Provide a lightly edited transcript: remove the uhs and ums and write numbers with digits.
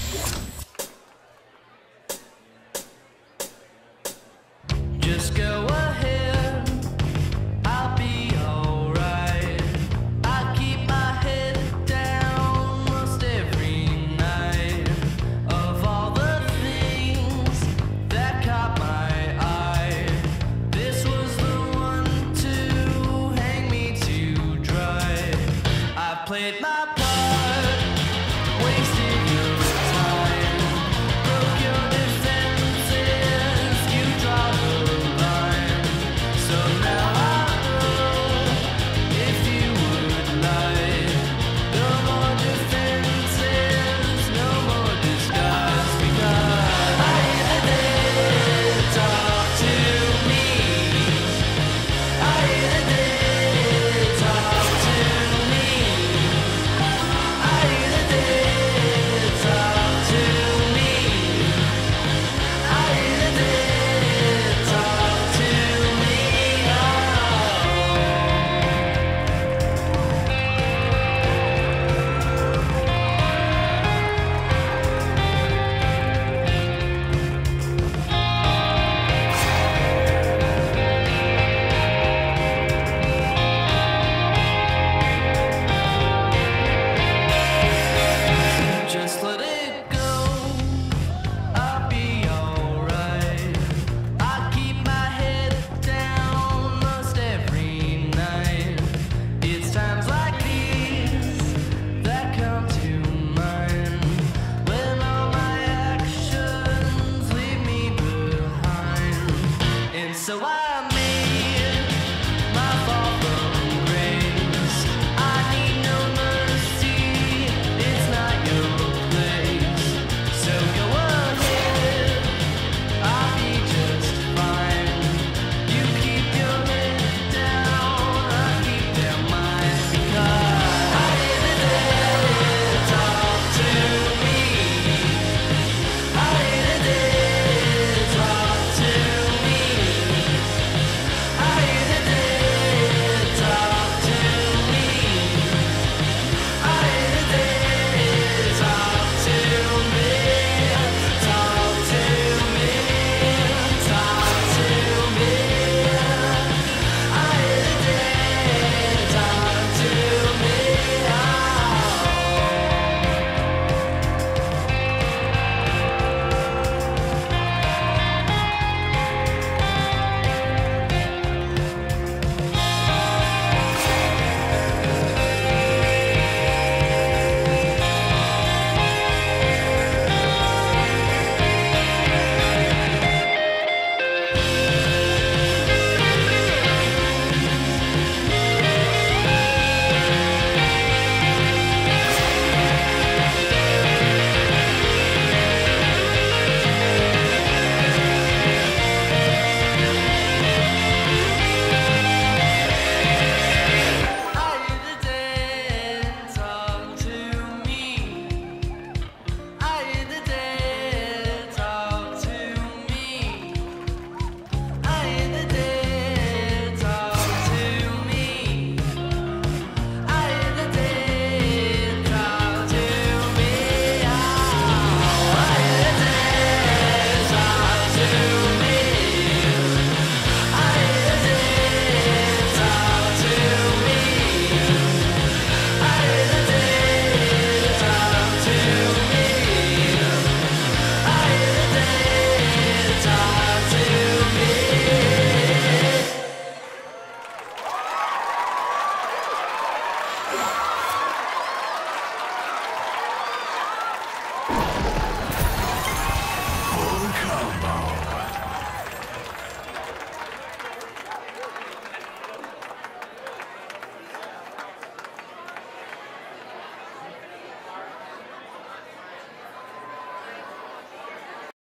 Just go ahead, I'll be alright. I keep my head down most every night. Of all the things that caught my eye, this was the one to hang me to dry. I played my part, wasted your time, broke your defenses, you draw the line. So now I know if you would lie. No more defenses, no more disguise, because I hear the dead talk to me. I hear the dead talk to me. I hear the dead talk to me. I hear the dead talk to me. Just let it go, I'll be alright. I keep my head down most every night. It's times like these that come to mind, when all my actions leave me behind. And so I